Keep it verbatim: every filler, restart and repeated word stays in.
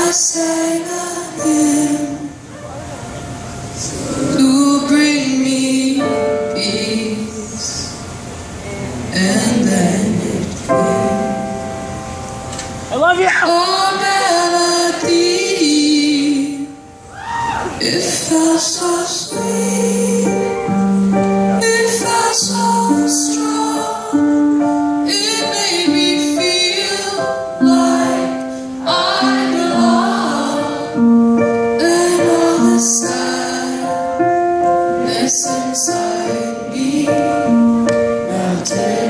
I sang a hymn to bring me peace, and then it came. I love you! Oh, melody, it felt so sweet, it felt so strong, it made me feel like I belong, and all the sadness inside me melted